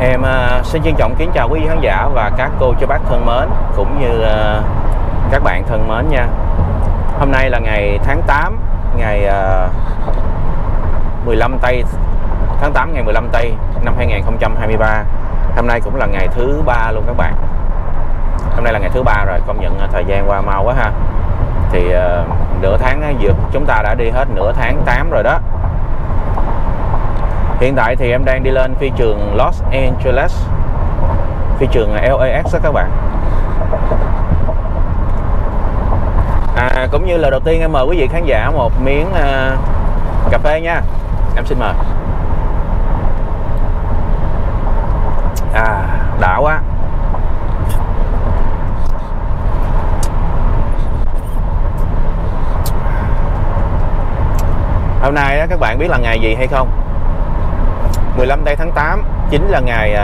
Em xin trân trọng kính chào quý vị khán giả và các cô chú bác thân mến, cũng như các bạn thân mến nha. Hôm nay là ngày tháng 8, ngày 15 tây tháng 8 ngày 15 tây năm 2023. Hôm nay cũng là ngày thứ ba luôn các bạn. Hôm nay là ngày thứ ba rồi, công nhận thời gian qua mau quá ha. Thì nửa tháng chúng ta đã đi hết nửa tháng 8 rồi đó. Hiện tại thì em đang đi lên phi trường Los Angeles, phi trường LAX đó các bạn. Cũng như là đầu tiên em mời quý vị khán giả một miếng cà phê nha. Em xin mời. Đã quá. Hôm nay đó, các bạn biết là ngày gì hay không? 15 tây tháng 8 chính là ngày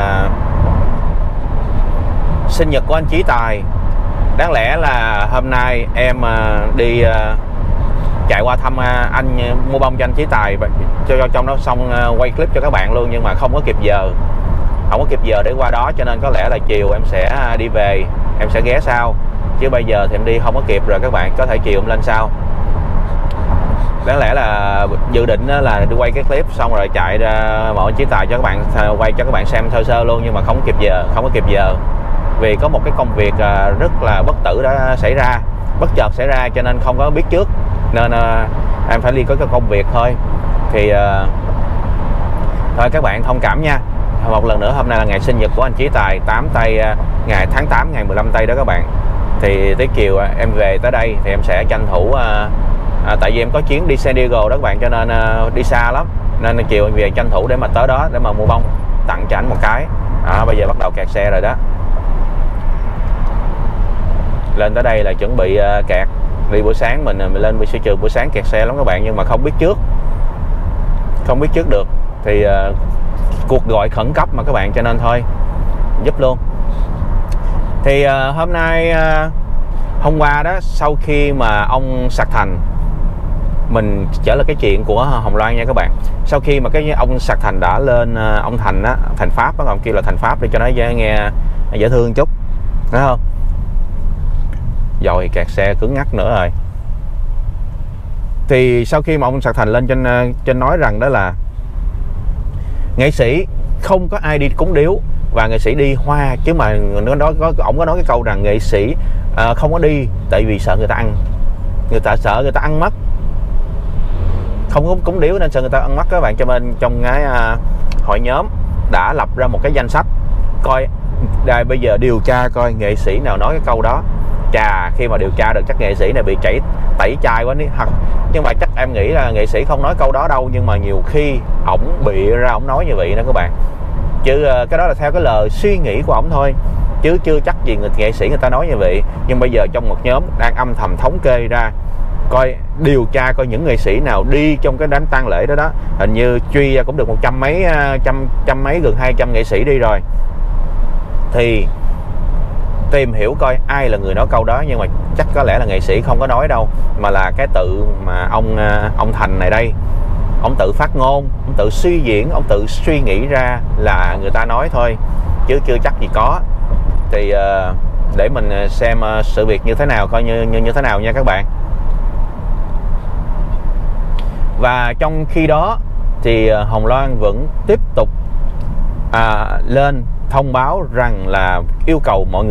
sinh nhật của anh Chí Tài. Đáng lẽ là hôm nay em đi chạy qua thăm anh, mua bông cho anh Chí Tài, cho trong đó xong quay clip cho các bạn luôn, nhưng mà không có kịp giờ, không có kịp giờ để qua đó, cho nên có lẽ là chiều em sẽ đi về, em sẽ ghé sau, chứ bây giờ thì em đi không có kịp rồi các bạn. Có thể chiều em lên sau. Đáng lẽ là dự định là đi quay cái clip xong rồi chạy ra mọi Chí Tài cho các bạn, quay cho các bạn xem sơ sơ luôn, nhưng mà không kịp giờ vì có một cái công việc rất là bất tử đã xảy ra, bất chợt xảy ra, cho nên không có biết trước, nên em phải đi có cái công việc thôi. Thì thôi các bạn thông cảm nha. Một lần nữa, hôm nay là ngày sinh nhật của anh Chí Tài, 8 tây, ngày tháng 8 ngày 15 tây đó các bạn. Thì tới chiều em về tới đây thì em sẽ tranh thủ tại vì em có chuyến đi San Diego đó các bạn, cho nên đi xa lắm, nên chiều em về tranh thủ để mà tới đó để mà mua bông tặng cho ảnh một cái. Bây giờ bắt đầu kẹt xe rồi đó. Lên tới đây là chuẩn bị kẹt. Đi buổi sáng mình lên siêu trường buổi sáng kẹt xe lắm các bạn, nhưng mà không biết trước được. Thì cuộc gọi khẩn cấp mà các bạn, cho nên thôi giúp luôn. Thì hôm nay hôm qua đó, sau khi mà ông Sạc Thành, mình trở lại cái chuyện của Hồng Loan nha các bạn. Sau khi mà cái ông Sạc Thành đã lên, ông Thành á, Thành Pháp á, ông kêu là Thành Pháp để cho nó nghe dễ thương chút, đúng không? Rồi kẹt xe cứng ngắc nữa rồi. Thì sau khi mà ông Sạc Thành lên trên nói rằng đó là nghệ sĩ không có ai đi cúng điếu và nghệ sĩ đi hoa, chứ mà ổng có nói cái câu rằng nghệ sĩ không có đi tại vì sợ người ta ăn, sợ người ta ăn mất, không có cúng điếu nên sợ người ta ăn mất các bạn. Cho nên trong cái hội nhóm đã lập ra một cái danh sách, coi đây bây giờ điều tra coi nghệ sĩ nào nói cái câu đó. Chà, khi mà điều tra được chắc nghệ sĩ này bị tẩy chay quá đi. Nhưng mà chắc em nghĩ là nghệ sĩ không nói câu đó đâu, nhưng mà nhiều khi ổng bị ra ổng nói như vậy đó các bạn. Chứ cái đó là theo cái lời suy nghĩ của ổng thôi, chứ chưa chắc gì nghệ sĩ người ta nói như vậy. Nhưng bây giờ trong một nhóm đang âm thầm thống kê ra, coi điều tra coi những nghệ sĩ nào đi trong cái đám tang lễ đó. Hình như truy cũng được 100 mấy gần 200 nghệ sĩ đi rồi. Thì tìm hiểu coi ai là người nói câu đó, nhưng mà chắc có lẽ là nghệ sĩ không có nói đâu, mà là cái tự mà ông Thành này đây, ông tự phát ngôn, ông tự suy diễn, ông tự suy nghĩ ra là người ta nói thôi, chứ chưa chắc gì có. Thì để mình xem sự việc như thế nào, coi như thế nào nha các bạn. Và trong khi đó thì Hồng Loan vẫn tiếp tục lên thông báo rằng là kêu gọi mọi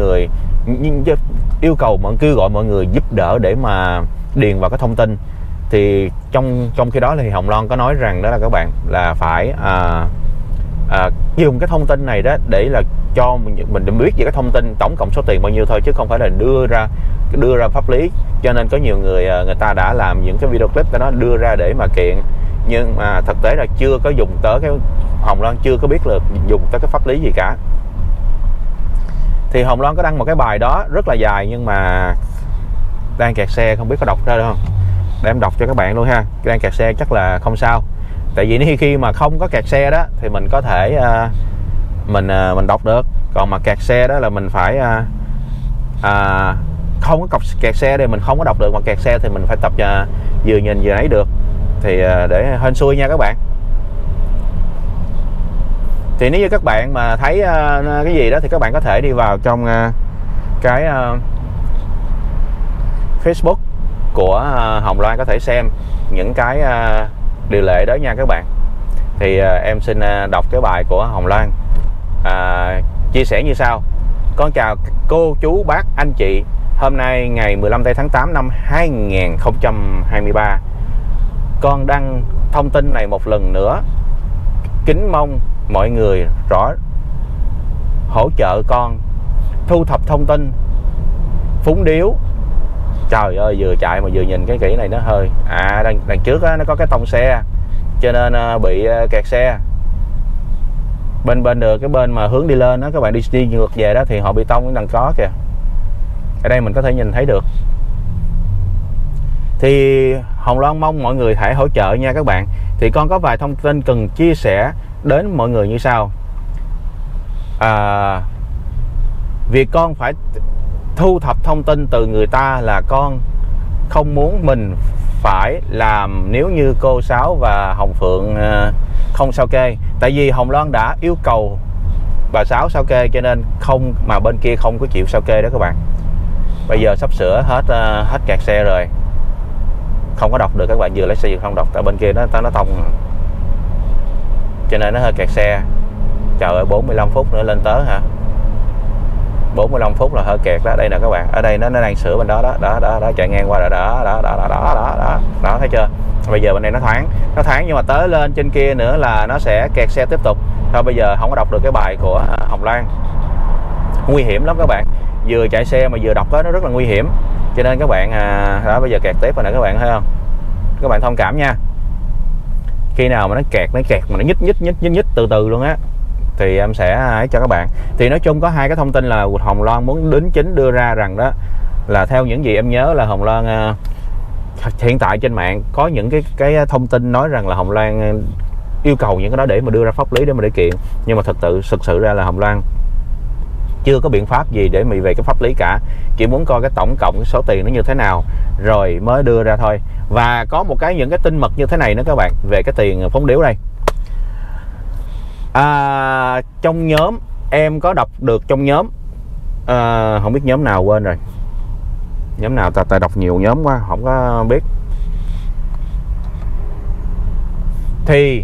người giúp đỡ để mà điền vào cái thông tin. Thì trong khi đó thì Hồng Loan có nói rằng đó là các bạn là phải dùng cái thông tin này đó để là cho mình biết về cái thông tin tổng cộng số tiền bao nhiêu thôi, chứ không phải là đưa ra pháp lý. Cho nên có nhiều người ta đã làm những cái video clip đó đưa ra để mà kiện, nhưng mà thực tế là chưa có dùng tới cái, Hồng Loan chưa có biết là dùng tới cái pháp lý gì cả. Thì Hồng Loan có đăng một cái bài đó rất là dài, nhưng mà đang kẹt xe không biết có đọc ra được không, để em đọc cho các bạn luôn ha. Đang kẹt xe chắc là không sao, tại vì khi mà không có kẹt xe đó thì mình có thể mình đọc được, còn mà kẹt xe đó là mình phải không có kẹt xe thì mình không có đọc được, mà kẹt xe thì mình phải tập vừa nhìn vừa ấy được. Thì để hên xui nha các bạn. Thì nếu như các bạn mà thấy cái gì đó thì các bạn có thể đi vào trong cái Facebook của Hồng Loan, có thể xem những cái điều lệ đó nha các bạn. Thì em xin đọc cái bài của Hồng Loan, chia sẻ như sau. Con chào cô, chú, bác, anh chị. Hôm nay ngày 15 tháng 8 năm 2023, con đăng thông tin này một lần nữa. Kính mong mọi người hỗ trợ con thu thập thông tin phúng điếu. Trời ơi, vừa chạy mà vừa nhìn cái kỹ này nó hơi đằng trước á, nó có cái tông xe cho nên bị kẹt xe. Bên đường, cái bên mà hướng đi lên đó, các bạn đi ngược về đó thì họ bị tông cái đằng có kìa. Ở đây mình có thể nhìn thấy được. Thì Hồng Loan mong mọi người hãy hỗ trợ nha các bạn. Thì con có vài thông tin cần chia sẻ đến mọi người như sau. Việc con phải thu thập thông tin từ người ta là con không muốn mình phải làm nếu như cô Sáu và Hồng Phượng không sao kê. Tại vì Hồng Loan đã yêu cầu bà Sáu sao kê cho nên không, mà bên kia không có chịu sao kê đó các bạn. Bây giờ sắp sửa hết kẹt xe rồi, không có đọc được các bạn, vừa lấy xe vừa không đọc tại bên kia nó tông cho nên nó hơi kẹt xe. Trời ơi, 45 phút nữa lên tới hả? 45 phút là hơi kẹt đó. Đây nè các bạn, ở đây nó đang sửa bên đó đó, chạy ngang qua rồi đó, thấy chưa? Bây giờ bên đây nó thoáng nhưng mà tới lên trên kia nữa là nó sẽ kẹt xe tiếp tục. Thôi bây giờ không có đọc được cái bài của Hồng Loan, nguy hiểm lắm các bạn, vừa chạy xe mà vừa đọc đó, nó rất là nguy hiểm. Cho nên các bạn đó, bây giờ kẹt tiếp rồi nè các bạn, thấy không? Các bạn thông cảm nha. Khi nào mà nó kẹt mà nó nhích từ từ luôn á thì em sẽ cho các bạn. Thì nói chung có hai cái thông tin là Hồng Loan muốn đính chính đưa ra rằng đó là theo những gì em nhớ là Hồng Loan hiện tại trên mạng có những cái thông tin nói rằng là Hồng Loan yêu cầu những cái đó để mà đưa ra pháp lý để mà để kiện, nhưng mà thực sự ra là Hồng Loan chưa có biện pháp gì để về cái pháp lý cả, chỉ muốn coi cái tổng cộng cái số tiền nó như thế nào rồi mới đưa ra thôi. Và có một những cái tin mật như thế này nữa các bạn, về cái tiền phóng điếu đây. Trong nhóm em có đọc được, trong nhóm không biết nhóm nào quên rồi, nhóm nào ta đọc nhiều nhóm quá không có biết. Thì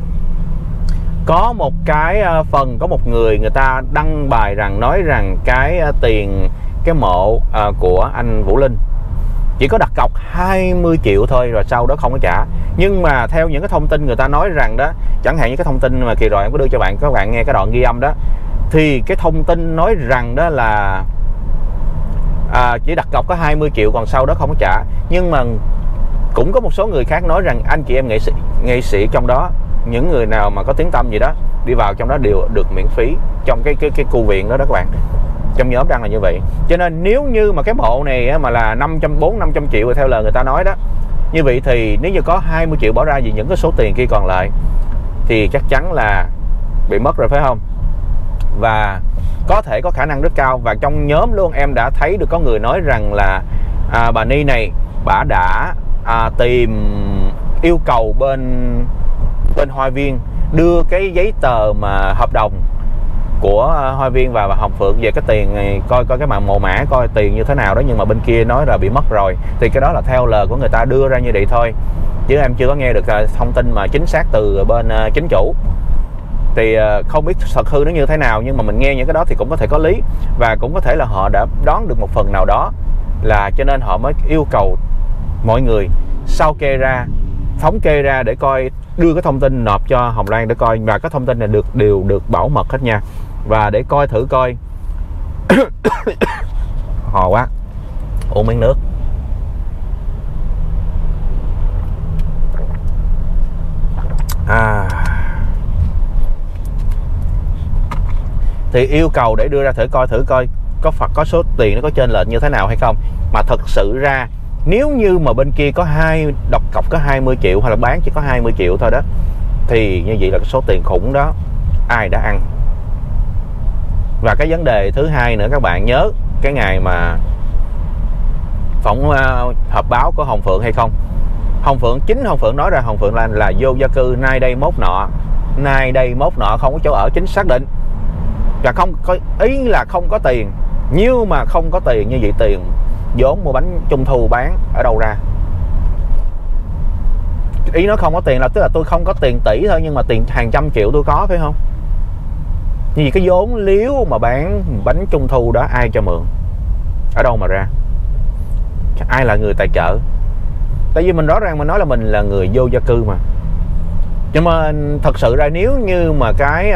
có một cái phần, có một người ta đăng bài rằng nói rằng cái tiền cái mộ của anh Vũ Linh chỉ có đặt cọc 20 triệu thôi, rồi sau đó không có trả. Nhưng mà theo những cái thông tin người ta nói rằng đó, chẳng hạn như cái thông tin mà kỳ rồi em có đưa cho các bạn nghe cái đoạn ghi âm đó, thì cái thông tin nói rằng đó là chỉ đặt cọc có 20 triệu còn sau đó không có trả. Nhưng mà cũng có một số người khác nói rằng anh chị em nghệ sĩ trong đó, những người nào mà có tiếng tăm gì đó đi vào trong đó đều được miễn phí trong cái khu viện đó các bạn. Trong nhóm đăng là như vậy. Cho nên nếu như mà cái mộ này mà là 400-500 triệu theo lời người ta nói đó, như vậy thì nếu như có 20 triệu bỏ ra vì những cái số tiền kia còn lại thì chắc chắn là bị mất rồi, phải không? Và có thể có khả năng rất cao. Và trong nhóm luôn em đã thấy được có người nói rằng là bà Ni này bà đã tìm yêu cầu bên Hoa Viên đưa cái giấy tờ mà hợp đồng của Hoa Viên và Hồng Phượng về cái tiền này, coi cái mồ mã coi tiền như thế nào đó, nhưng mà bên kia nói là bị mất rồi. Thì cái đó là theo lời của người ta đưa ra như vậy thôi, chứ em chưa có nghe được thông tin mà chính xác từ bên chính chủ. Thì không biết thật hư nó như thế nào, nhưng mà mình nghe những cái đó thì cũng có thể có lý, và cũng có thể là họ đã đoán được một phần nào đó, là cho nên họ mới yêu cầu mọi người sao kê ra, thống kê ra để coi, đưa cái thông tin nộp cho Hồng Loan để coi, và cái thông tin này đều được bảo mật hết nha. Và để coi thử coi hò quá, uống miếng nước. Thì yêu cầu để đưa ra thử coi có số tiền nó có chênh lệch như thế nào hay không. Mà thật sự ra nếu như mà bên kia có đọc cọc có 20 triệu hay là bán chỉ có 20 triệu thôi đó, thì như vậy là cái số tiền khủng đó ai đã ăn. Và cái vấn đề thứ hai nữa, các bạn nhớ cái ngày mà họp báo của Hồng Phượng hay không? Hồng Phượng nói ra Hồng Phượng là vô gia cư nay đây mốt nọ, nay đây mốt nọ, không có chỗ ở chính xác định, và không có ý là không có tiền. Nhưng mà không có tiền như vậy, tiền vốn mua bánh trung thu bán ở đâu ra? Ý nó không có tiền là tức là tôi không có tiền tỷ thôi, nhưng mà tiền hàng trăm triệu tôi có, phải không? Như vậy cái vốn liếu mà bán bánh trung thu đó ai cho mượn? Ở đâu mà ra? Ai là người tài trợ? Tại vì mình rõ ràng mình nói là mình là người vô gia cư mà. Nhưng mà thật sự ra nếu như mà cái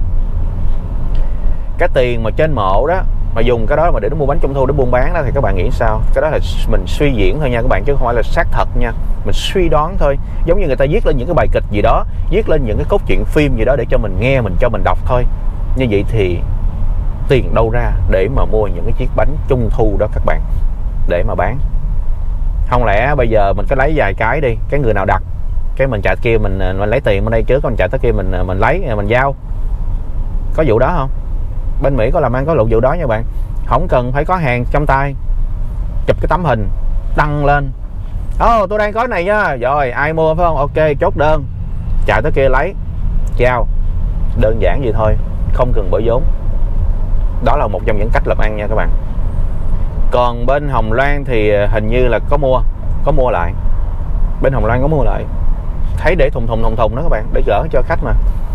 tiền mà trên mộ đó mà dùng cái đó mà để nó mua bánh trung thu để buôn bán đó, thì các bạn nghĩ sao? Cái đó là mình suy diễn thôi nha các bạn, chứ không phải là xác thật nha. Mình suy đoán thôi. Giống như người ta viết lên những cái bài kịch gì đó, viết lên những cái cốt truyện phim gì đó để cho mình nghe, cho mình đọc thôi. Như vậy thì tiền đâu ra để mà mua những cái chiếc bánh trung thu đó các bạn, để mà bán? Không lẽ bây giờ mình cứ lấy vài cái đi, cái người nào đặt cái mình chạy kia, mình lấy tiền bên đây trước, còn chạy tới kia mình lấy, mình giao. Có vụ đó không? Bên Mỹ có làm ăn có lộ vụ đó nha bạn. Không cần phải có hàng trong tay, chụp cái tấm hình đăng lên, tôi đang có này nha, rồi ai mua phải không, ok chốt đơn, chạy tới kia lấy, giao. Đơn giản vậy thôi, không cần bỏ vốn. Đó là một trong những cách làm ăn nha các bạn. Còn bên Hồng Loan thì hình như là có mua lại. Bên Hồng Loan có mua lại, thấy để thùng đó các bạn, để gỡ cho khách mà.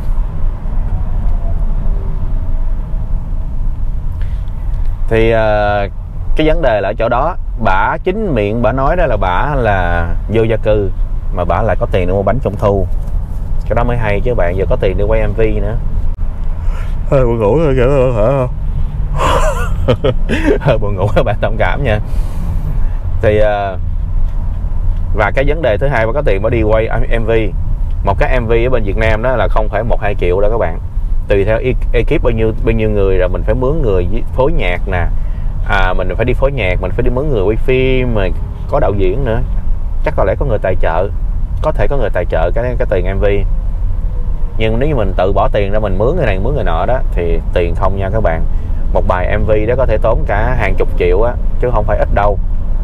Thì cái vấn đề là ở chỗ đó, bả chính miệng bả nói đó là bả là vô gia cư mà bả lại có tiền để mua bánh trung thu. Cái đó mới hay chứ bạn, giờ có tiền để quay MV nữa. Hơi buồn ngủ thôi, hả không? Hơi buồn ngủ các bạn thông cảm nha. Thì và cái vấn đề thứ hai, bà có tiền bà đi quay MV. Một cái MV ở bên Việt Nam đó là không phải 1-2 triệu đâu các bạn. Tùy theo ekip bao nhiêu người, rồi mình phải mướn người phối nhạc nè, mình phải đi phối nhạc, mình phải đi mướn người quay phim, mà có đạo diễn nữa. Chắc có lẽ có người tài trợ, có thể có người tài trợ cái tiền MV. Nhưng nếu như mình tự bỏ tiền ra mình mướn người này mướn người nọ đó thì tiền không nha các bạn. Một bài MV đó có thể tốn cả hàng chục triệu á, chứ không phải ít đâu.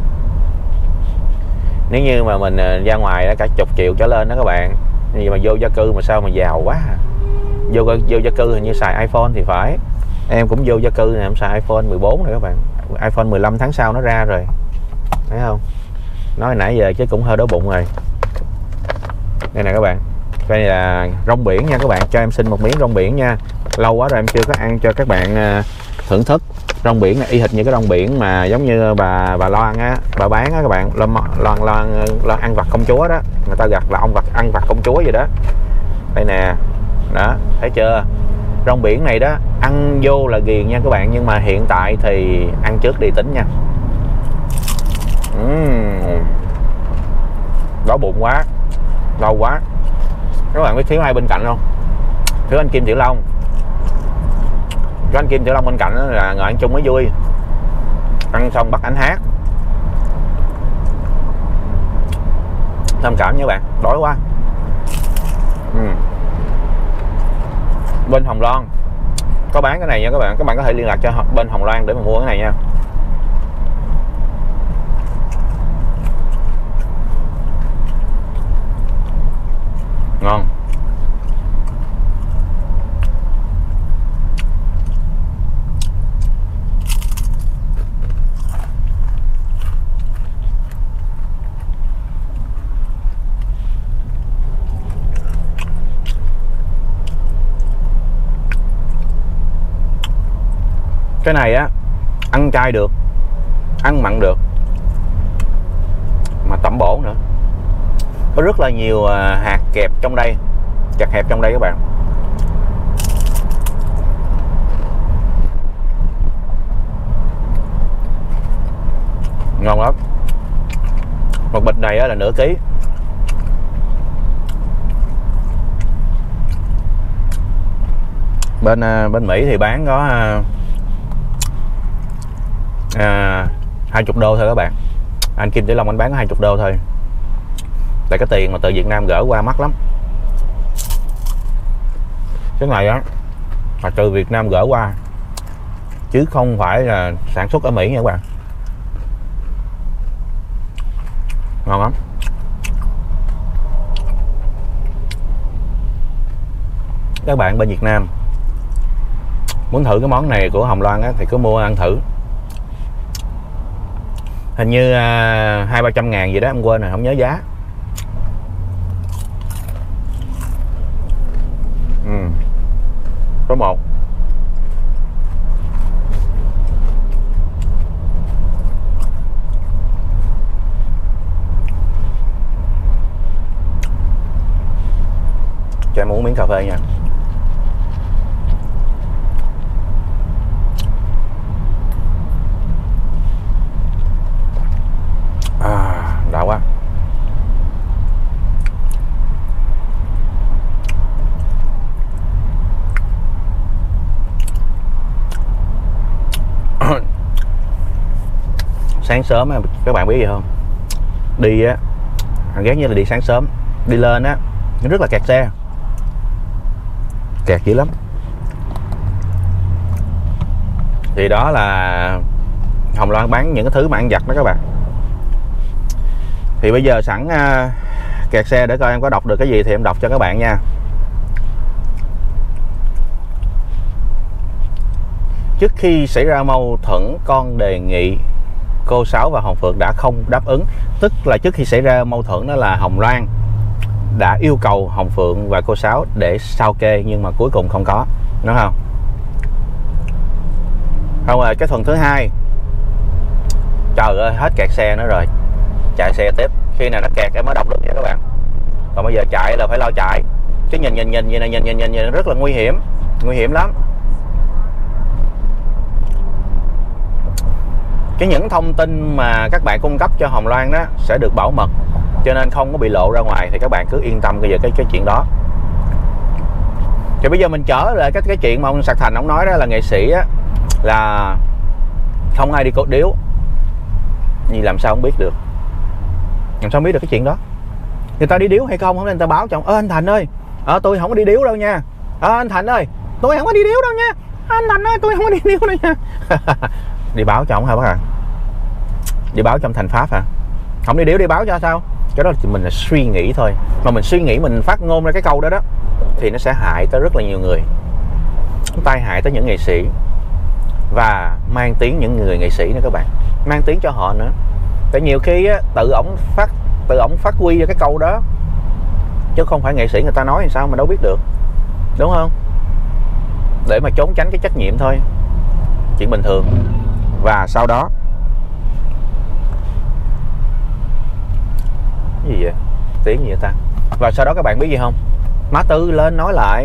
Nếu như mà mình ra ngoài đó cả chục triệu trở lên đó các bạn. Nhưng mà vô gia cư mà sao mà giàu quá. Vô gia cư hình như xài iPhone thì phải. Em cũng vô gia cư nè, em xài iPhone 14 rồi các bạn. iPhone 15 tháng sau nó ra rồi, thấy không? Nói nãy giờ chứ cũng hơi đói bụng rồi. Đây nè các bạn, đây là rong biển nha các bạn. Cho em xin một miếng rong biển nha. Lâu quá rồi em chưa có ăn cho các bạn thưởng thức. Rong biển này y hệt như cái rong biển mà giống như bà Loan á, bà bán á các bạn. Loan ăn vặt công chúa đó, người ta gặt là ông ăn vặt công chúa vậy đó. Đây nè, đó, thấy chưa? Rong biển này đó ăn vô là ghiền nha các bạn, nhưng mà hiện tại thì ăn trước đi tính nha. Đói bụng quá, lâu quá. Các bạn biết thiếu ai bên cạnh không? Thiếu anh Kim Tiểu Long. Có anh Kim Tiểu Long bên cạnh đó là ngồi ăn chung mới vui. Ăn xong bắt ảnh hát. Thông cảm nha các bạn, đói quá. Bên Hồng Loan có bán cái này nha các bạn. Các bạn có thể liên lạc cho bên Hồng Loan để mà mua cái này nha. Ngon. Cái này á, ăn chay được, ăn mặn được, mà tẩm bổ nữa. Có rất là nhiều hạt kẹp trong đây, chặt hẹp trong đây các bạn. Ngon lắm. Một bịch này á là nửa ký. Bên Mỹ thì bán có 20 đô thôi các bạn. Anh Kim Tiểu Long anh bán có 20 đô thôi. Tại cái tiền mà từ Việt Nam gỡ qua mắc lắm. Cái này á là từ Việt Nam gỡ qua, chứ không phải là sản xuất ở Mỹ nha các bạn. Ngon lắm. các bạn bên Việt Nam muốn thử cái món này của Hồng Loan á, thì cứ mua ăn thử. Hình như 200-300 ngàn gì đó, em quên rồi, không nhớ giá. Số 1. Cho em uống miếng cà phê nha. Đã quá. Sáng sớm á, các bạn biết gì không? Đi á, ghét như là đi sáng sớm. Đi lên á, nó rất là kẹt xe. Kẹt dữ lắm. Thì đó là Hồng Loan bán những cái thứ mà ăn vặt đó các bạn. Thì bây giờ sẵn kẹt xe, để coi em có đọc được cái gì thì em đọc cho các bạn nha. Trước khi xảy ra mâu thuẫn, con đề nghị cô Sáu và Hồng Phượng đã không đáp ứng. Tức là trước khi xảy ra mâu thuẫn đó là Hồng Loan đã yêu cầu Hồng Phượng và cô Sáu để sao kê, nhưng mà cuối cùng không có, đúng không? Không rồi, cái phần thứ hai, trời ơi hết kẹt xe nữa rồi, chạy xe tiếp. Khi nào nó kẹt em mới đọc được nha các bạn. Còn bây giờ chạy là phải lo chạy, chứ nhìn như này, nhìn rất là nguy hiểm lắm. Những thông tin mà các bạn cung cấp cho Hồng Loan đó sẽ được bảo mật, cho nên không có bị lộ ra ngoài, thì các bạn cứ yên tâm về cái chuyện đó. Thì bây giờ mình trở lại cái chuyện mà ông Sạc Thành ông nói đó, là nghệ sĩ á, là không ai đi cột điếu. Vì làm sao không biết được, làm sao không biết được cái chuyện đó? Người ta đi điếu hay không, người ta báo cho ông: anh Thành ơi, tôi không có đi điếu đâu nha. Anh Thành ơi, tôi không có đi điếu đâu nha. Anh Thành ơi, tôi không có đi điếu đâu nha. Đi báo cho ông hả bác ạ? Đi báo cho ông Thành Pháp hả? Không đi điếu đi báo cho sao? Cái đó thì mình là suy nghĩ thôi. Mà mình suy nghĩ, mình phát ngôn ra cái câu đó đó, thì nó sẽ hại tới rất là nhiều người, tai hại tới những nghệ sĩ, và mang tiếng những người nghệ sĩ nữa các bạn, mang tiếng cho họ nữa. Tại nhiều khi á, tự ổng phát huy ra cái câu đó, chứ không phải nghệ sĩ người ta nói thì sao mà đâu biết được, đúng không? Để mà trốn tránh cái trách nhiệm thôi, chuyện bình thường. Và sau đó cái gì vậy? Tiếng gì vậy ta? Và sau đó các bạn biết gì không? Má Tư lên nói lại.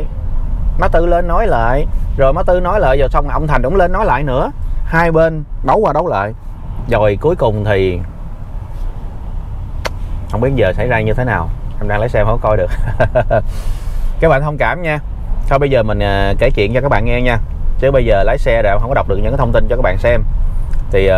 Rồi Má Tư nói lại, rồi xong ông Thành cũng lên nói lại nữa. Hai bên đấu qua đấu lại. Rồi cuối cùng thì không biết giờ xảy ra như thế nào. Em đang lái xe không có coi được. Các bạn thông cảm nha. Thôi bây giờ mình kể chuyện cho các bạn nghe nha. Chứ bây giờ lái xe rồi không có đọc được những cái thông tin cho các bạn xem. Thì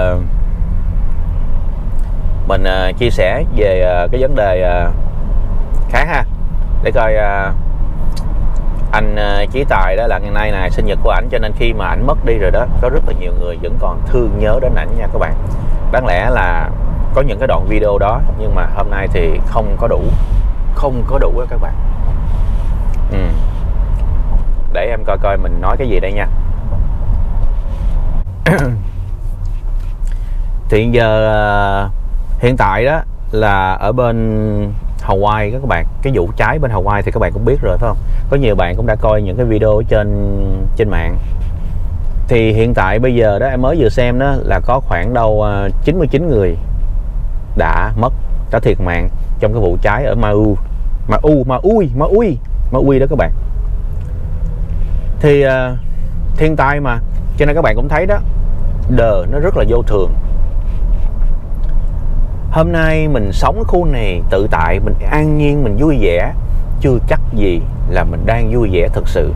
mình chia sẻ về cái vấn đề khác ha. Để coi anh Chí Tài đó là ngày nay là sinh nhật của ảnh, cho nên khi mà ảnh mất đi rồi đó, có rất là nhiều người vẫn còn thương nhớ đến ảnh nha các bạn. Đáng lẽ là có những cái đoạn video đó, nhưng mà hôm nay thì không có đủ đó các bạn. Để em coi mình nói cái gì đây nha. Thì giờ hiện tại đó là ở bên Hawaii các bạn, cái vụ cháy bên Hawaii thì các bạn cũng biết rồi phải không? Có nhiều bạn cũng đã coi những cái video trên mạng. Thì hiện tại bây giờ đó, em mới vừa xem đó, là có khoảng đâu 99 người đã thiệt mạng trong cái vụ cháy ở Maui đó các bạn. Thì thiên tai mà, cho nên các bạn cũng thấy đó, đời nó rất là vô thường. Hôm nay mình sống ở khu này tự tại, mình an nhiên, mình vui vẻ, chưa chắc gì là mình đang vui vẻ thực sự.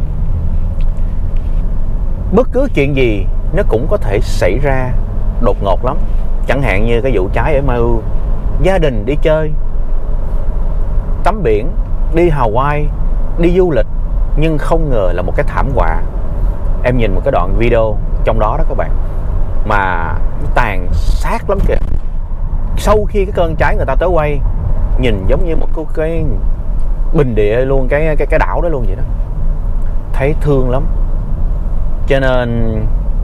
Bất cứ chuyện gì nó cũng có thể xảy ra đột ngột lắm. Chẳng hạn như cái vụ cháy ở Maui, gia đình đi chơi, tắm biển, đi Hawaii, đi du lịch, nhưng không ngờ là một cái thảm họa. Em nhìn một cái đoạn video trong đó đó các bạn, mà nó tàn sát lắm kìa. Sau khi cái cơn cháy người ta tới quay, nhìn giống như một cái bình địa luôn, cái đảo đó luôn vậy đó. thấy thương lắm. Cho nên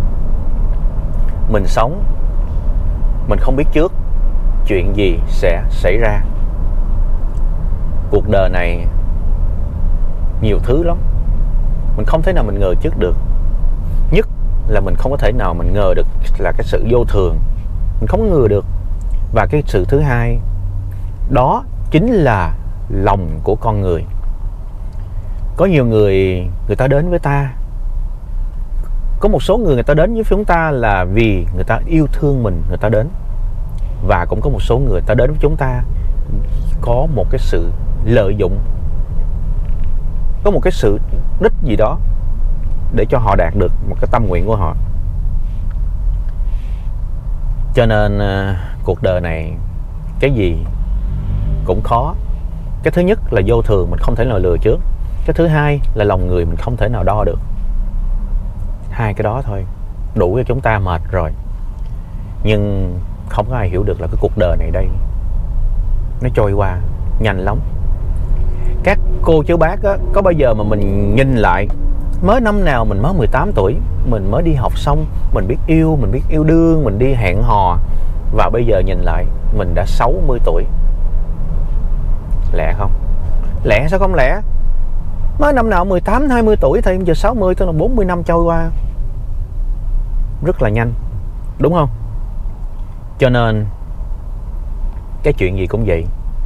mình sống, mình không biết trước chuyện gì sẽ xảy ra. Cuộc đời này nhiều thứ lắm, mình không thể nào mình ngờ trước được. Nhất là mình không có thể nào mình ngờ được là cái sự vô thường, mình không ngờ được. Và cái sự thứ hai đó chính là lòng của con người. Có nhiều người, người ta đến với ta, có một số người ta đến với chúng ta là vì người ta yêu thương mình, người ta đến. Và cũng có một số người ta đến với chúng ta có một cái sự lợi dụng, có một cái sự đích gì đó để cho họ đạt được một cái tâm nguyện của họ. Cho nên cuộc đời này cái gì cũng khó. Cái thứ nhất là vô thường, mình không thể nào lừa trước. Cái thứ hai là lòng người, mình không thể nào đo được. Hai cái đó thôi đủ cho chúng ta mệt rồi. Nhưng không có ai hiểu được là cái cuộc đời này đây nó trôi qua nhanh lắm. Các cô chú bác á, có bao giờ mà mình nhìn lại mới năm nào mình mới 18 tuổi, mình mới đi học xong, mình biết yêu đương, mình đi hẹn hò, và bây giờ nhìn lại mình đã 60 tuổi. Lẹ không? Lẹ sao không lẹ? Mới năm nào 18, 20 tuổi thì giờ 60, tức là 40 năm trôi qua rất là nhanh, đúng không? Cho nên cái chuyện gì cũng vậy,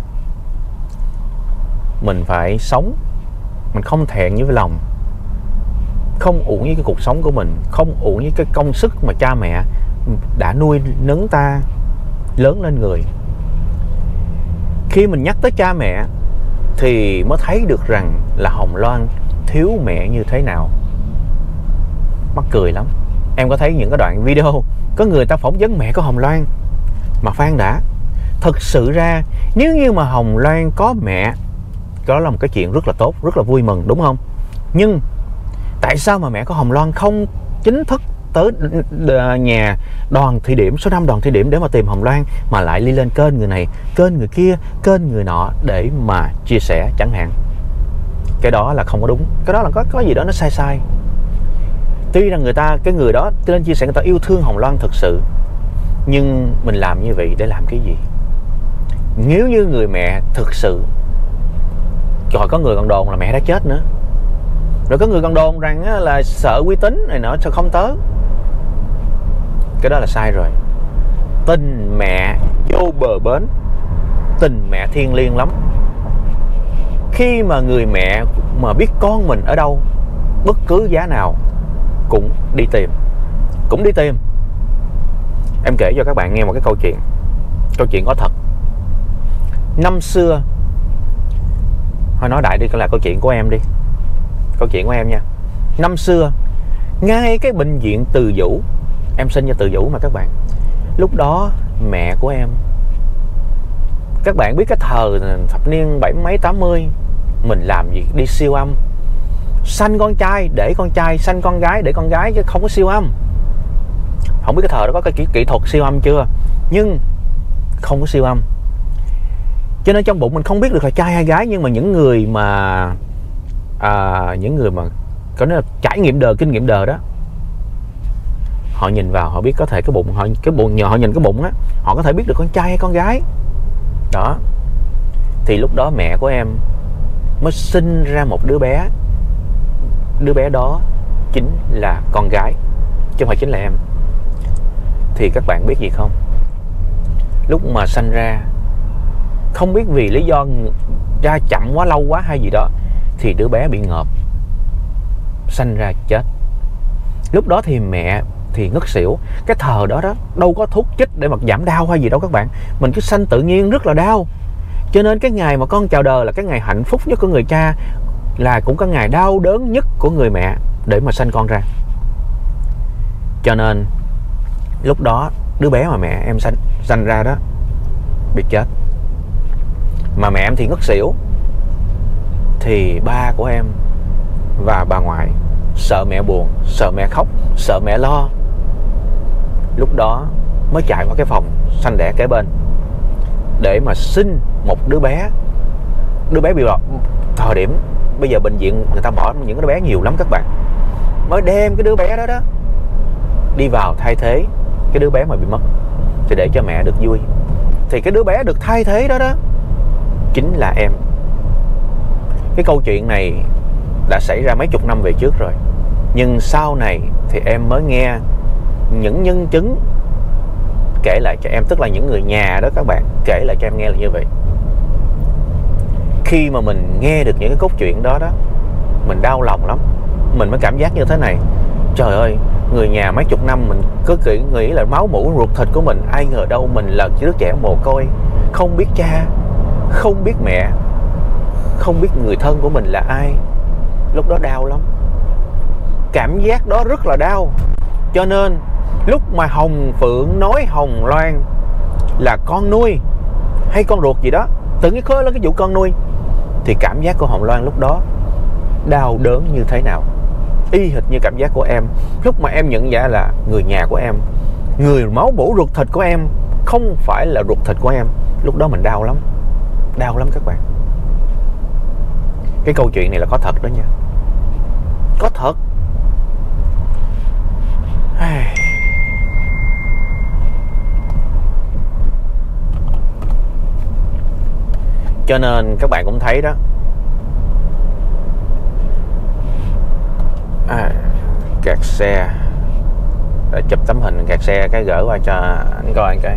mình phải sống, mình không thẹn với lòng, không uổng với cái cuộc sống của mình, không uổng với cái công sức mà cha mẹ đã nuôi nấng ta lớn lên người. Khi mình nhắc tới cha mẹ thì mới thấy được rằng là Hồng Loan thiếu mẹ như thế nào. Mắc cười lắm. Em có thấy những cái đoạn video có người ta phỏng vấn mẹ của Hồng Loan, mà khoan đã, thực sự ra nếu như mà Hồng Loan có mẹ, đó là một cái chuyện rất là tốt, rất là vui mừng, đúng không? Nhưng tại sao mà mẹ của Hồng Loan không chính thức tới nhà Đoàn Thị Điểm, số 5 Đoàn Thị Điểm để mà tìm Hồng Loan, mà lại đi lên kênh người này, kênh người kia, kênh người nọ để mà chia sẻ chẳng hạn? Cái đó là không có đúng. Cái đó là có gì đó nó sai sai. Tuy rằng người ta, cái người đó lên chia sẻ, người ta yêu thương Hồng Loan thực sự, nhưng mình làm như vậy để làm cái gì? Nếu như người mẹ thực sự, rồi có người còn đồn là mẹ đã chết nữa, rồi có người còn đồn rằng là sợ uy tín này nọ sao không tới. Cái đó là sai rồi. Tình mẹ vô bờ bến, tình mẹ thiêng liêng lắm. Khi mà người mẹ mà biết con mình ở đâu, bất cứ giá nào cũng đi tìm. Em kể cho các bạn nghe một cái câu chuyện có thật. Năm xưa, thôi nói đại đi, là câu chuyện của em đi, câu chuyện của em nha. Năm xưa, ngay cái bệnh viện Từ Dũ, em sinh ra Từ Dũ mà các bạn, lúc đó mẹ của em, các bạn biết cái thời thập niên 70 mấy 80, mình làm gì đi siêu âm, sanh con trai để con trai, sanh con gái để con gái, chứ không có siêu âm. Không biết cái thời đó có cái kỹ thuật siêu âm chưa, nhưng không có siêu âm. Cho nên trong bụng mình không biết được là trai hay gái. Nhưng mà những người mà có nói là trải nghiệm đời, kinh nghiệm đời đó, họ nhìn vào, họ biết có thể cái bụng họ, nhờ họ nhìn cái bụng á, họ có thể biết được con trai hay con gái đó. Thì lúc đó mẹ của em mới sinh ra một đứa bé. Đứa bé đó chính là con gái, chứ không phải chính là em. Thì các bạn biết gì không? Lúc mà sanh ra, không biết vì lý do ra chậm quá, lâu quá hay gì đó, thì đứa bé bị ngợp, sanh ra chết. Lúc đó thì mẹ thì ngất xỉu. Cái thời đó đâu có thuốc chích để mà giảm đau hay gì đâu các bạn. Mình cứ sanh tự nhiên rất là đau. Cho nên cái ngày mà con chào đời là cái ngày hạnh phúc nhất của người cha, là cũng cái ngày đau đớn nhất của người mẹ để mà sanh con ra. Cho nên lúc đó đứa bé mà mẹ em sanh ra đó bị chết, mà mẹ em thì ngất xỉu. Thì ba của em và bà ngoại sợ mẹ buồn, sợ mẹ khóc, sợ mẹ lo, lúc đó mới chạy qua cái phòng sanh đẻ kế bên để mà sinh một đứa bé. Đứa bé bị thời điểm bây giờ bệnh viện người ta bỏ những đứa bé nhiều lắm các bạn, mới đem cái đứa bé đó đi vào thay thế cái đứa bé mà bị mất, thì để cho mẹ được vui. Thì cái đứa bé được thay thế đó chính là em. Cái câu chuyện này đã xảy ra mấy chục năm về trước rồi, nhưng sau này thì em mới nghe những nhân chứng kể lại cho em, tức là những người nhà đó các bạn, kể lại cho em nghe là như vậy. Khi mà mình nghe được những cái cốt truyện đó mình đau lòng lắm. Mình mới cảm giác như thế này: trời ơi, người nhà mấy chục năm mình cứ nghĩ là máu mủ ruột thịt của mình, ai ngờ đâu mình là đứa trẻ mồ côi, không biết cha, không biết mẹ, không biết người thân của mình là ai. Lúc đó đau lắm, cảm giác đó rất là đau. Cho nên lúc mà Hồng Phượng nói Hồng Loan là con nuôi hay con ruột gì đó, tự nhiên khơi lên cái vụ con nuôi, thì cảm giác của Hồng Loan lúc đó đau đớn như thế nào, y hệt như cảm giác của em lúc mà em nhận ra là người nhà của em, người máu mủ ruột thịt của em không phải là ruột thịt của em. Lúc đó mình đau lắm các bạn. Cái câu chuyện này là có thật đó nha, có thật. Cho nên các bạn cũng thấy đó, kẹt xe, để chụp tấm hình kẹt xe cái gửi qua cho anh coi cái.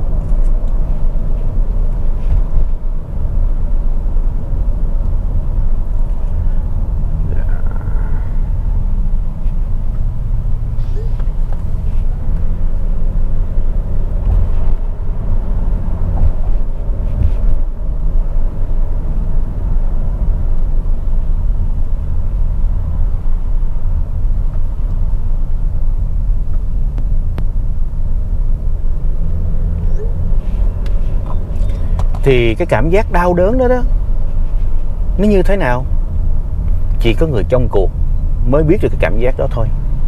Thì cái cảm giác đau đớn đó nó như thế nào, chỉ có người trong cuộc mới biết được cái cảm giác đó thôi.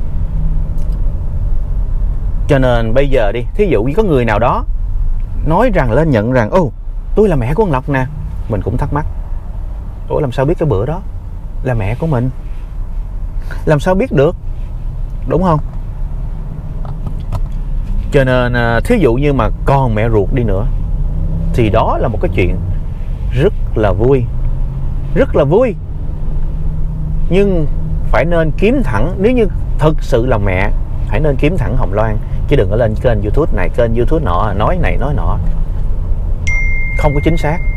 Cho nên bây giờ đi, thí dụ như có người nào đó nói rằng, lên nhận rằng tôi là mẹ của con Lộc nè, mình cũng thắc mắc, ủa làm sao biết cái bữa đó là mẹ của mình, làm sao biết được, đúng không? Cho nên thí dụ như mà con mẹ ruột đi nữa thì đó là một cái chuyện rất là vui. Nhưng phải nên kiếm thẳng, nếu như thực sự là mẹ, hãy nên kiếm thẳng Hồng Loan, chứ đừng có lên kênh YouTube này, kênh YouTube nọ, nói này nói nọ, không có chính xác.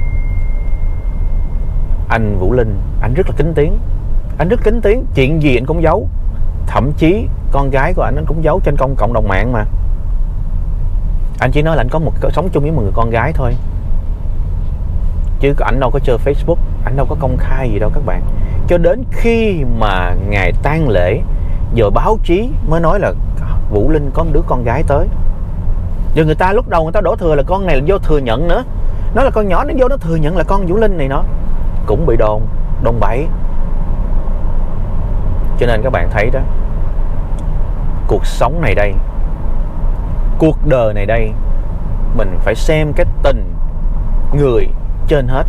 Anh Vũ Linh, anh rất là kín tiếng, chuyện gì anh cũng giấu. Thậm chí con gái của anh cũng giấu trên cộng đồng mạng mà. Anh chỉ nói là anh sống chung với một người con gái thôi, chứ ảnh đâu có chơi Facebook, ảnh đâu có công khai gì đâu các bạn. Cho đến khi mà ngày tang lễ, giờ báo chí mới nói là Vũ Linh có một đứa con gái tới. Rồi người ta lúc đầu người ta đổ thừa là con này là vô thừa nhận nữa, nói là con nhỏ nó vô nó thừa nhận là con Vũ Linh này, nó cũng bị đồn bậy. Cho nên các bạn thấy đó, cuộc sống này đây, cuộc đời này đây, mình phải xem cái tình người trên hết.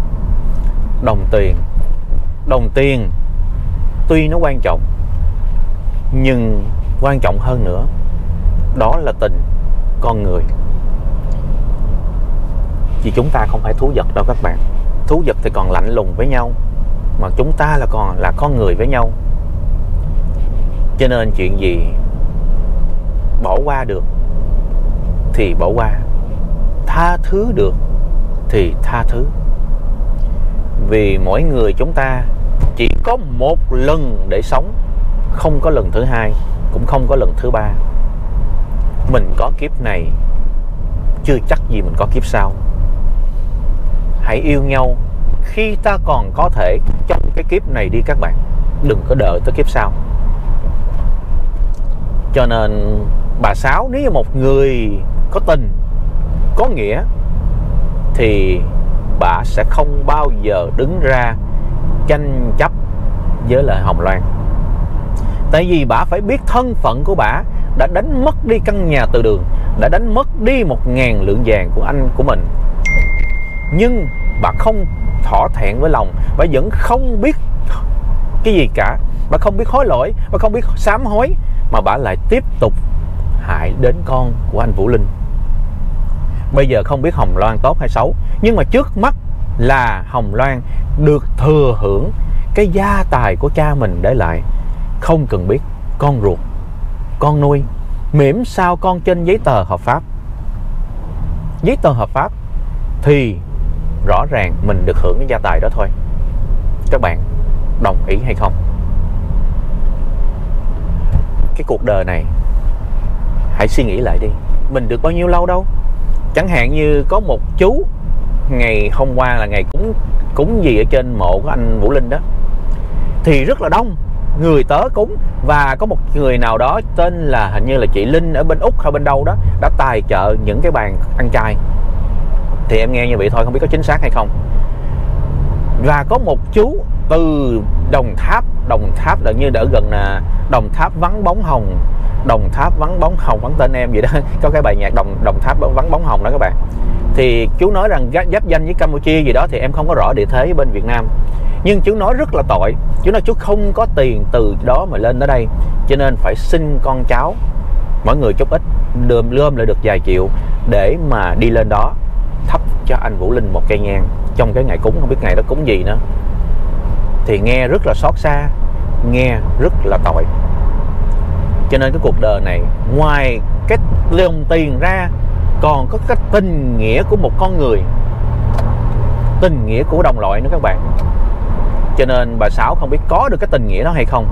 Đồng tiền tuy nó quan trọng, nhưng quan trọng hơn nữa đó là tình con người. Vì chúng ta không phải thú vật đâu các bạn. Thú vật thì còn lạnh lùng với nhau, mà chúng ta là còn là con người với nhau. Cho nên chuyện gì bỏ qua được thì bỏ qua, tha thứ được thì tha thứ. Vì mỗi người chúng ta chỉ có một lần để sống, không có lần thứ hai, cũng không có lần thứ ba. Mình có kiếp này, chưa chắc gì mình có kiếp sau. Hãy yêu nhau khi ta còn có thể trong cái kiếp này đi các bạn, đừng có đợi tới kiếp sau. Cho nên bà Sáu, nếu như một người có tình, có nghĩa, thì bà sẽ không bao giờ đứng ra tranh chấp với lại Hồng Loan. Tại vì bà phải biết thân phận của bà đã đánh mất đi căn nhà từ đường, đã đánh mất đi 1.000 lượng vàng của anh của mình. Nhưng bà không thỏa thẹn với lòng, bà vẫn không biết cái gì cả, bà không biết hối lỗi, bà không biết sám hối, mà bà lại tiếp tục hại đến con của anh Vũ Linh. Bây giờ không biết Hồng Loan tốt hay xấu, nhưng mà trước mắt là Hồng Loan được thừa hưởng cái gia tài của cha mình để lại. Không cần biết con ruột, con nuôi, miễn sao con trên giấy tờ hợp pháp. Giấy tờ hợp pháp thì rõ ràng mình được hưởng cái gia tài đó thôi. Các bạn đồng ý hay không? Cái cuộc đời này hãy suy nghĩ lại đi, mình được bao nhiêu lâu đâu. Chẳng hạn như có một chú, ngày hôm qua là ngày cúng gì ở trên mộ của anh Vũ Linh đó, thì rất là đông người tới cúng. Và có một người nào đó tên là hình như là chị Linh ở bên Úc hay bên đâu đó đã tài trợ những cái bàn ăn chay. Thì em nghe như vậy thôi, không biết có chính xác hay không. Và có một chú từ Đồng Tháp là như ở gần Đồng Tháp vắng bóng hồng, Đồng Tháp vắng bóng hồng, vắng tên em vậy đó. Có cái bài nhạc Đồng Tháp vắng bóng hồng đó các bạn. Thì chú nói rằng giáp danh với Campuchia gì đó, thì em không có rõ địa thế bên Việt Nam. Nhưng chú nói rất là tội. Chú nói chú không có tiền từ đó mà lên tới đây, cho nên phải xin con cháu mỗi người chút ít, gom lại được vài triệu để mà đi lên đó thắp cho anh Vũ Linh một cây nhang trong cái ngày cúng, không biết ngày đó cúng gì nữa. Thì nghe rất là xót xa, nghe rất là tội. Cho nên cái cuộc đời này ngoài cái đồng tiền ra còn có cái tình nghĩa của một con người, tình nghĩa của đồng loại nữa các bạn. Cho nên bà Sáu không biết có được cái tình nghĩa đó hay không.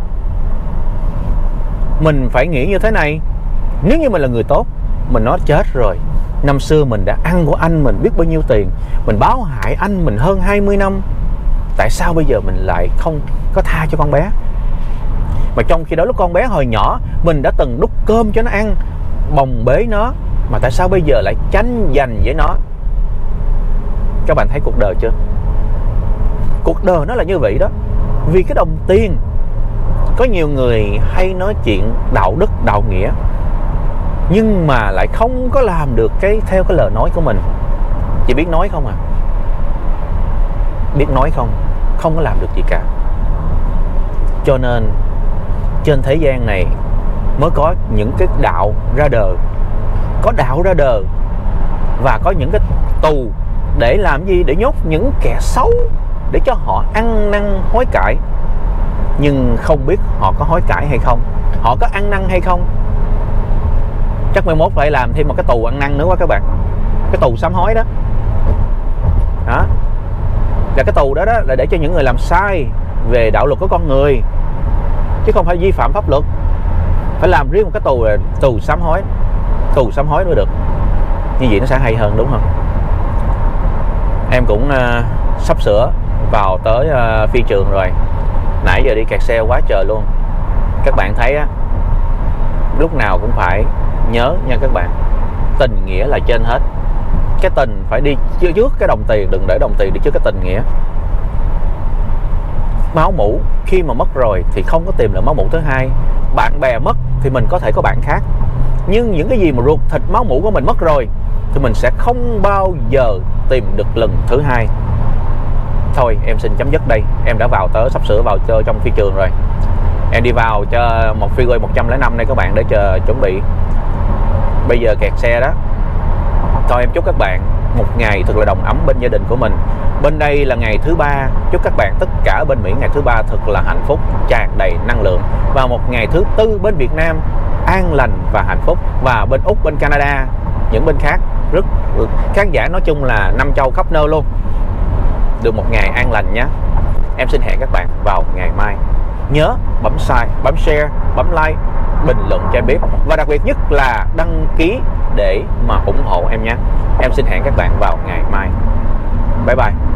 Mình phải nghĩ như thế này, nếu như mình là người tốt, mình nói chết rồi, năm xưa mình đã ăn của anh mình biết bao nhiêu tiền, mình báo hại anh mình hơn 20 năm, tại sao bây giờ mình lại không có tha cho con bé? Mà trong khi đó lúc con bé hồi nhỏ mình đã từng đút cơm cho nó ăn, bồng bế nó, mà tại sao bây giờ lại tranh giành với nó? Các bạn thấy cuộc đời chưa? Cuộc đời nó là như vậy đó. Vì cái đồng tiền. Có nhiều người hay nói chuyện đạo đức, đạo nghĩa, nhưng mà lại không có làm được theo cái lời nói của mình. Chỉ biết nói không à. Biết nói không, không có làm được gì cả. Cho nên trên thế gian này mới có những cái đạo ra đời. Có đạo ra đời và có những cái tù để làm gì? Để nhốt những kẻ xấu, để cho họ ăn năn hối cải. Nhưng không biết họ có hối cải hay không, họ có ăn năn hay không. Chắc mai mốt phải làm thêm một cái tù ăn năn nữa quá các bạn. Cái tù sám hối đó. Đó là cái tù đó là để cho những người làm sai về đạo luật của con người, chứ không phải vi phạm pháp luật. Phải làm riêng một cái tù là tù sám hối. Tù sám hối mới được. Như vậy nó sẽ hay hơn đúng không? Em cũng sắp sửa vào tới phi trường rồi. Nãy giờ đi kẹt xe quá trời luôn. Các bạn thấy á, lúc nào cũng phải nhớ nha các bạn, tình nghĩa là trên hết. Cái tình phải đi trước cái đồng tiền, đừng để đồng tiền đi trước cái tình nghĩa. Máu mủ khi mà mất rồi thì không có tìm được máu mủ thứ hai. Bạn bè mất thì mình có thể có bạn khác, nhưng những cái gì mà ruột thịt máu mủ của mình mất rồi thì mình sẽ không bao giờ tìm được lần thứ hai. Thôi em xin chấm dứt đây. Em đã vào tới, sắp sửa vào trong phi trường rồi. Em đi vào cho một freeway 105 đây các bạn, để chờ chuẩn bị. Bây giờ kẹt xe đó. Thôi em chúc các bạn một ngày thật là đầm ấm bên gia đình của mình. Bên đây là ngày thứ ba. Chúc các bạn tất cả bên Mỹ ngày thứ ba thật là hạnh phúc, tràn đầy năng lượng. Và một ngày thứ tư bên Việt Nam an lành và hạnh phúc. Và bên Úc, bên Canada, những bên khác rất khán giả, nói chung là 5 châu khắp nơi luôn, được một ngày an lành nhé. Em xin hẹn các bạn vào ngày mai. Nhớ bấm share, bấm like, bình luận cho em biết. Và đặc biệt nhất là đăng ký để mà ủng hộ em nha. Em xin hẹn các bạn vào ngày mai. Bye bye.